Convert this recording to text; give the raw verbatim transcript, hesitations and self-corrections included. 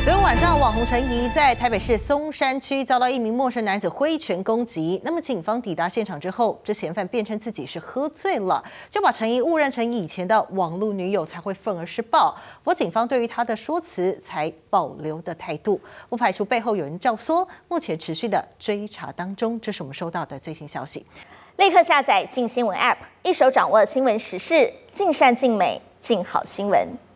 昨天晚上，网红陈怡在台北市松山区遭到一名陌生男子挥拳攻击。那么，警方抵达现场之后，这嫌犯辩称自己是喝醉了，就把陈怡误认成以前的网络女友，才会愤而施暴。不过，警方对于他的说辞才保留的态度，不排除背后有人教唆，目前持续的追查当中。这是我们收到的最新消息。 立刻下载镜新闻 App， 一手掌握新闻时事，尽善尽美，尽好新闻。